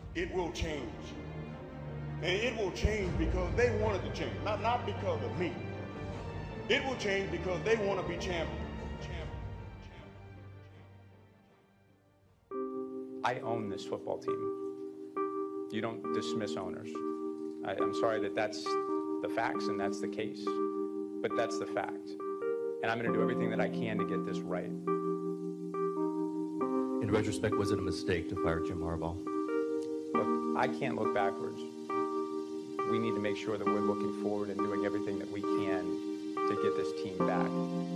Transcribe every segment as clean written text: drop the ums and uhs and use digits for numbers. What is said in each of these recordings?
it will change. And it will change because they wanted to change, not because of me. It will change because they want to be champions. I own this football team. You don't dismiss owners. I'm sorry that that's the facts and that's the case, but that's the fact. And I'm going to do everything that I can to get this right. In retrospect, was it a mistake to fire Jim Harbaugh? Look, I can't look backwards. We need to make sure that we're looking forward and doing everything that we can to get this team back.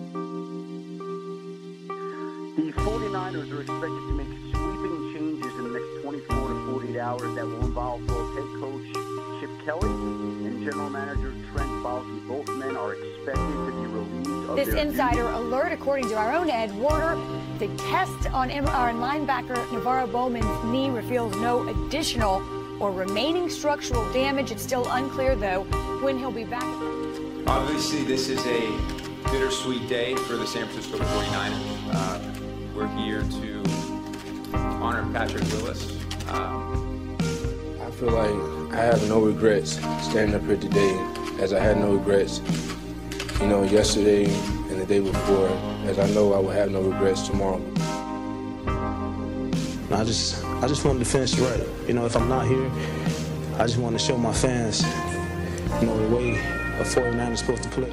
The 49ers are expected to make sweeping changes in the next 24 to 48 hours that will involve both head coach Chip Kelly and general manager Trent Baalke. Both men are expected to be relieved of this their insider duties. alert, according to our own Ed Warner, the test on linebacker Navarro Bowman's knee reveals no additional or remaining structural damage. It's still unclear, though, when he'll be back. Obviously, this is a bittersweet day for the San Francisco 49ers. We're here to honor Patrick Willis. I feel like I have no regrets standing up here today, as I had no regrets, yesterday and the day before, as I know I will have no regrets tomorrow. I just wanted to finish right. If I'm not here, I just want to show my fans, the way a 49er is supposed to play.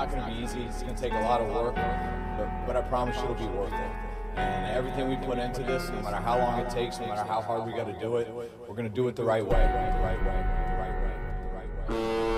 not going to be easy. It's going to take a lot of work, but I promise you it'll be worth it. And everything we put into this, no matter how long it takes, no matter how hard we got to do it, we're going to do it the right way.